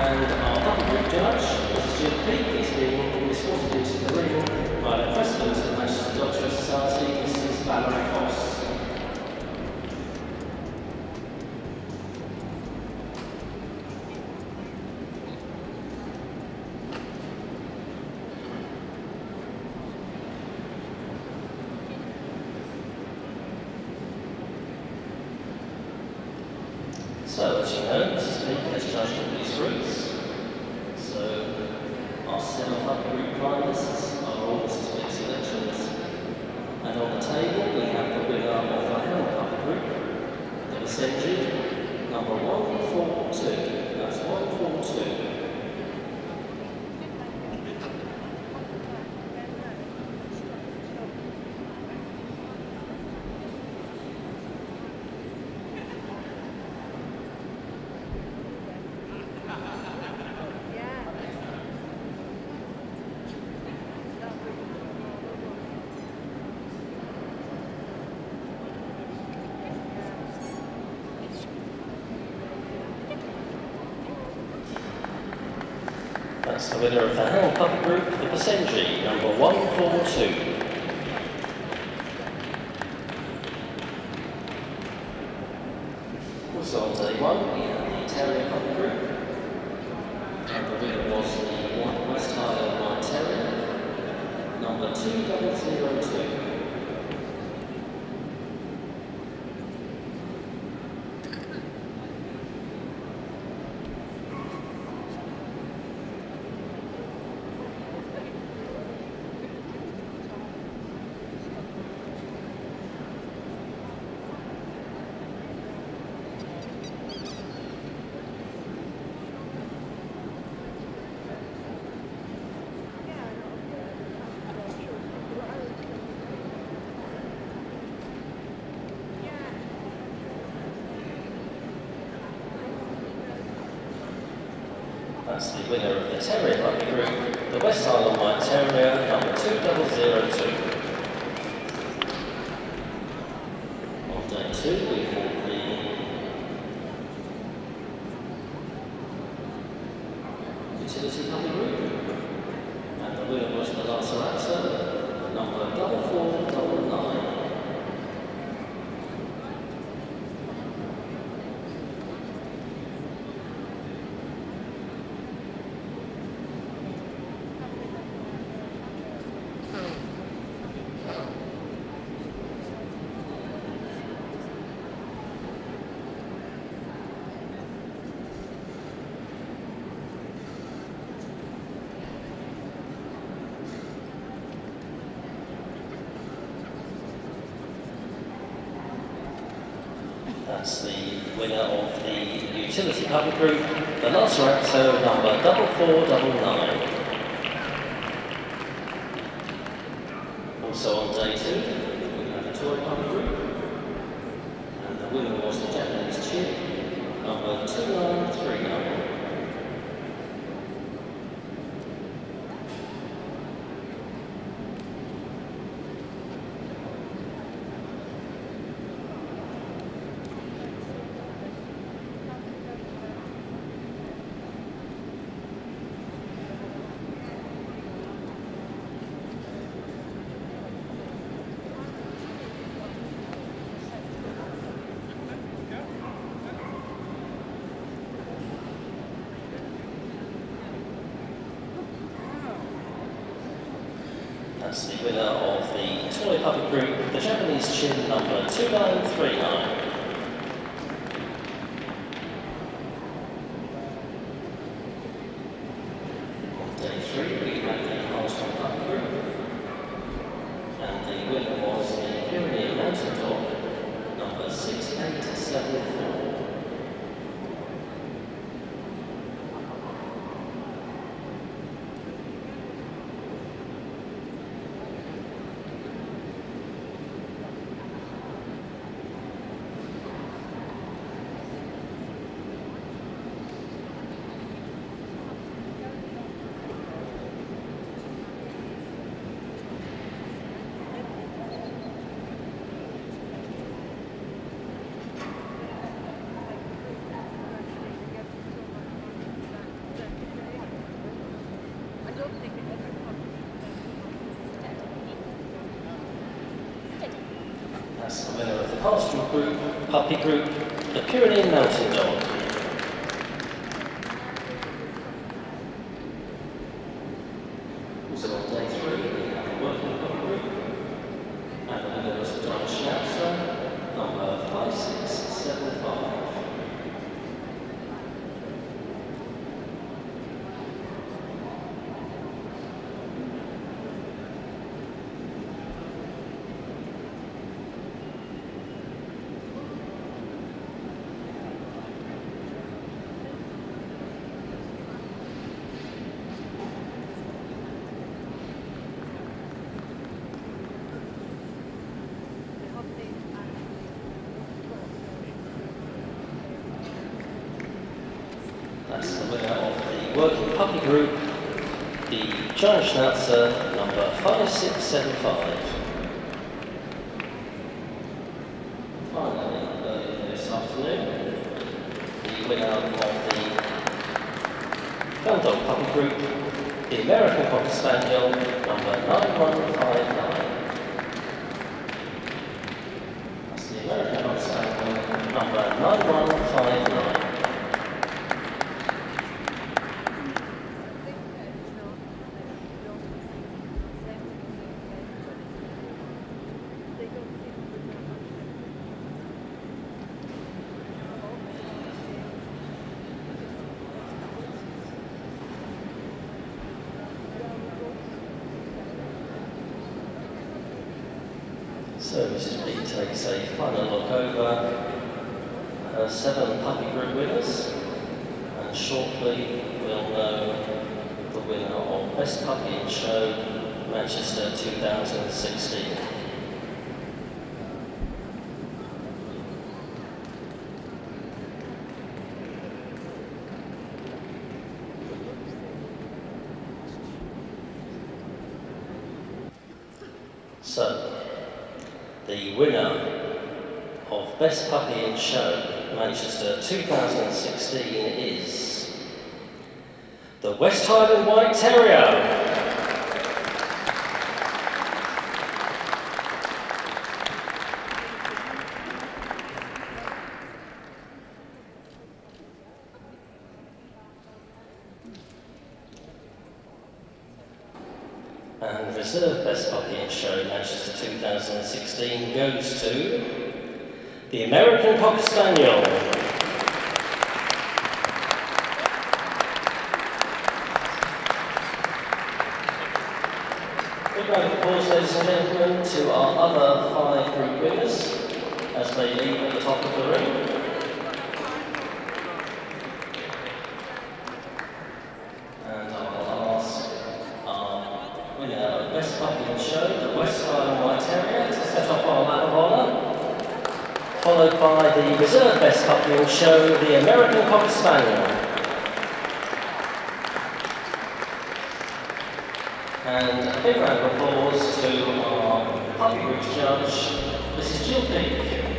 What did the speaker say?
And our puppy group judge, Mrs. Jim Peake, is being escorted into the ring by the President of the Manchester Doctor Society, Mrs. Valerie Foss. So, as you know, Mrs. Peake has judged all these groups. So, our 7 puppy group finalists are all Mrs. Peake's selections. And on the table, we have the winner of the Highland puppy group, the Burneze, number 142. That's 142. That's the winner of the Highland puppy group, the Burneze, number 142. Also on day 1, we had the Terrier puppy group, and the winner was the West Highland White Terrier, number 2002. That's the winner of the Terrier puppy group, the West Highland White Terrier, number 2002. On day 2, we had the utility puppy group, and the winner was the Lacerata, number 4499. That's the winner of the utility puppy group, the Lacerata, number 4499. Also on day 2, we had the toy puppy group, and the winner was the Japanese Chip, number 2939. That's the winner of the toy puppy group, the Japanese Chin, number 2939. On day 3, we had the Highland puppy group, and the winner was the Pyrenean Mountain Dog, number 6874. pastoral group, puppy group, the Pyrenean Mountain Dog. Also on day 3, we have the working puppy group, and the winner was the German Schnauzer, number 5675. That's the winner of the working puppy group, the German Schnauzer, number 5675. Finally, earlier this afternoon, the winner of the Gun Dog puppy group, the American Cocker Spaniel, number 9159. That's the American Cocker Spaniel, number 9159. So Mrs. B takes a final look over her 7 puppy group winners, and shortly we'll know the winner of Best Puppy in Show Manchester 2016. So, the winner of Best Puppy in Show Manchester 2016 is the West Highland White Terrier. And reserve Best Puppy in Show Manchester 2016 goes to the American Cocker Spaniel. Big round of applause, ladies and gentlemen, to our other 5 group winners as they leave at the top of the ring. And I'll ask our winner of Best Puppy in Show, the West Highland White Terrier, to set off our lap of honour, followed by the reserve Best Puppy in Show, the American Cocker Spaniel. And a big round of applause to our puppy group judge, Mrs. Jill Peake.